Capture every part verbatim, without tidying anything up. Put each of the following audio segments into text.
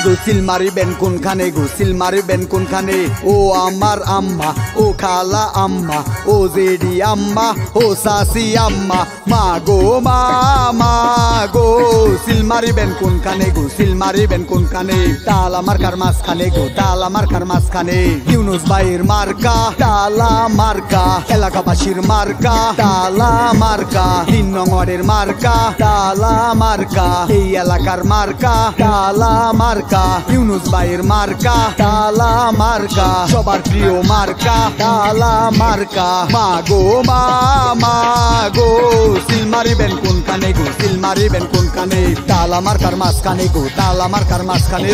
গো seal মারিবেন কোনখানে গো seal মারিবেন কোনখানে ও আমার আম্মা ও খালা আম্মা ও জেডি আম্মা ও সাসি আম্মা মা গো মা মা গো সিল মারিবেন কোনখানে গো সিল মারিবেন কোনখানে তালা মার্কার মাঝখানে গো তালা মার্কার মাঝখানে ইউনুস ভাইয়ের মার্কা তালা মার্কা এলাকাবাসীর মার্কা তালা মার্কা তিন নং ওয়ার্ডের মার্কা তালা মার্কা এই এলাকার মার্কা তালা মার্কা ইউনুস ভাইয়ের মার্কা তালা মার্কা সবার প্রিয় মার্কা তালা মার্কা মা গো মা মা গো সিল মারিবেন কোনখানে গো সিল মারিবেন কোনখানে তালা মার্কার মাঝখানে গো তালা মার্কার মাঝখানে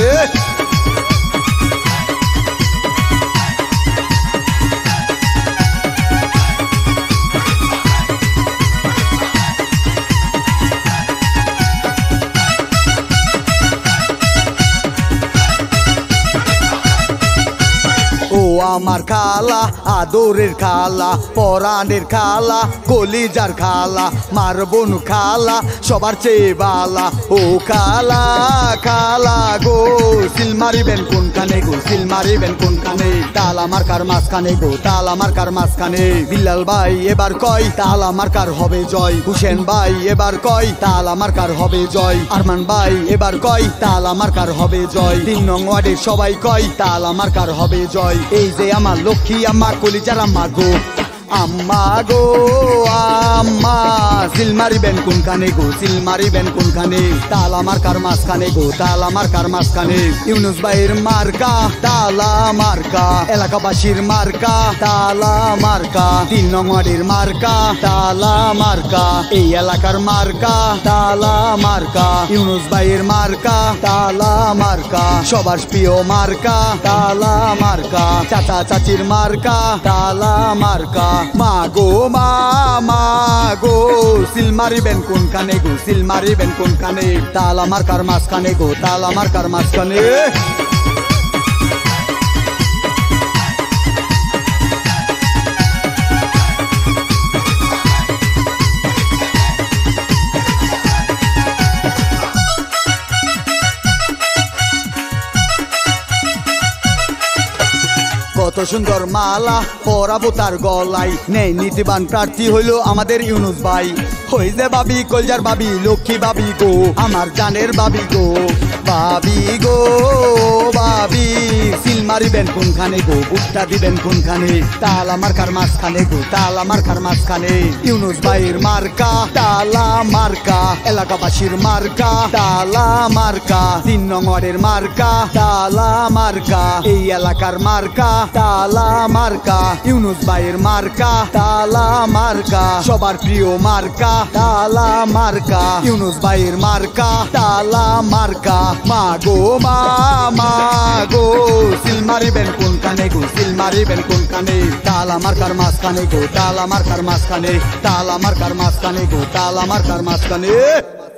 ও আমার খালা আদরের খালা পরাণের খালা কলিজার খালা মার বোন খালা সবার চেয়ে বালা ও খালা খালা গো সিল মারিবেন কোনখানে গো সিল মারিবেন কোনখানে তালা মার্কার মাঝখানে গো তালা মার্কার মাঝখানে বিল্লাল ভাই এবার কয় তালা মার্কার হবে জয় হুসেন ভাই এবার কয় তালা মার্কার হবে জয় আরমান ভাই এবার কয় তালা মার্কার হবে জয় তিন নং ওয়ার্ডের সবাই কয় তালা মার্কার হবে জয় এই যে আমার লক্ষ্মী আম্মা কলিজার আম্মা গো আম্মা গো আম্মা সিল মারিবেন কোনখানে গো সিল মারিবেন কোনখানে তালা মার্কার মাঝখানে গো তালা মার্কার মাঝখানে ইউনুস ভাইয়ের মার্কা তালা মার্কা এলাকাবাসীর মার্কা তালা মার্কা তিন নং ওয়ার্ডের মার্কা তালা মার্কা এই এলাকার মার্কা তালা মার্কা ইউনুস ভাইয়ের মার্কা তালা মার্কা সবার প্রিয় মার্কা তালা মার্কা চাচা চাচির মার্কা তালা মার্কা মা গো মা মা গো সিল মারিবেন কোনখানে গো সিল মারিবেন কোনখানে তালা মার্কার মাঝখানে গো তালা মার্কার মাঝখানে কত সুন্দর মালা পরাবো তার গলায় নেই নীতিবান প্রার্থী হইল আমাদের ইউনুস ভাই হই যে বাবি কলজার বাবি লক্ষ্মী বাবি গো আমার জানের বাবি গো বাবি গো বাবি সিল মারিবেন কোনখানে গো বুটটা দিবেন কোনখানে তালা মার্কার মাঝখানে গো তালা মার্কার মাঝখানে ইউনুস ভাইয়ের মার্কা তালা মার্কা এলাকাবাসীর মার্কা তালা মার্কা তিন নং ওয়ার্ডের মার্কা তালা মার্কা এই এলাকার মার্কা তালা মার্কা ইউনুস ভাইয়ের মার্কা তালা মার্কা সবার প্রিয় মার্কা তালা মার্কা ইউনুস ভাইয়ের মার্কা তালা মার্কা মা গো মা মা গো সিল মারিবেন কোনখানে গো সিল মারিবেন কোনখানে তালা মার্কার মাঝখানে গো তালা মার্কার মাঝখানে তালা মার্কার মাঝখানে গো তালা মার্কার মাঝখানে